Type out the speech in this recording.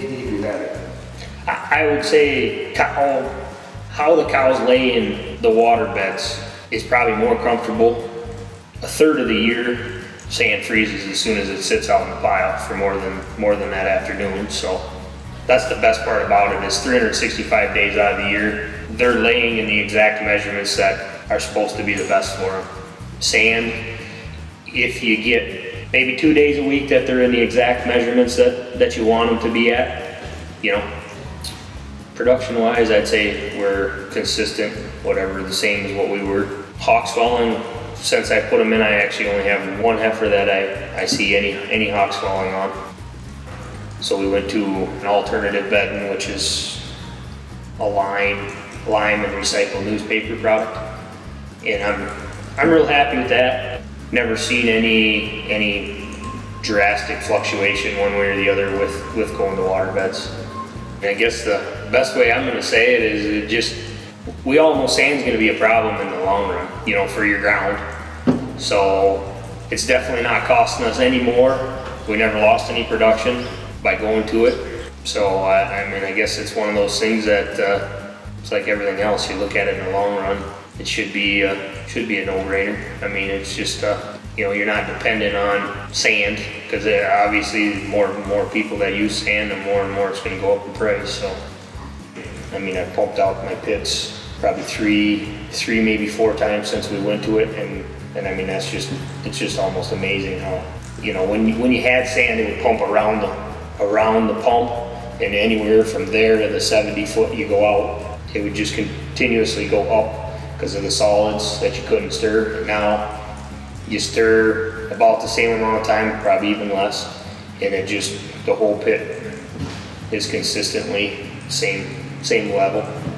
if you had it? I would say how the cows lay in the water beds is probably more comfortable. A third of the year, sand freezes as soon as it sits out in the pile for more than that afternoon. So that's the best part about it, is 365 days out of the year, they're laying in the exact measurements that are supposed to be the best for them. Sand, if you get maybe 2 days a week that they're in the exact measurements that you want them to be at, you know, production wise, I'd say we're consistent, whatever, the same as what we were. Hawk swelling, since I put them in, I actually only have one heifer that I see any hawk swelling on. So we went to an alternative bedding, which is a lime and recycled newspaper product, and I'm real happy with that. Never seen any drastic fluctuation one way or the other with going to water beds. And I guess the best way I'm going to say it is we all know sand's going to be a problem in the long run, you know, for your ground. So it's definitely not costing us any more. We never lost any production by going to it. So I mean, I guess it's one of those things that it's like everything else. You look at it in the long run, it should be a no-brainer. I mean, it's just you know, you're not dependent on sand, because obviously more people that use sand, the more and more it's going to go up in price. So I mean, I've pumped out my pits probably three maybe 4 times since we went to it, and I mean, it's just almost amazing how, you know, when you had sand, it would pump around the pump, and anywhere from there to the 70 foot you go out, it would just continuously go up because of the solids that you couldn't stir. Now you stir about the same amount of time, probably even less, and the whole pit is consistently same level.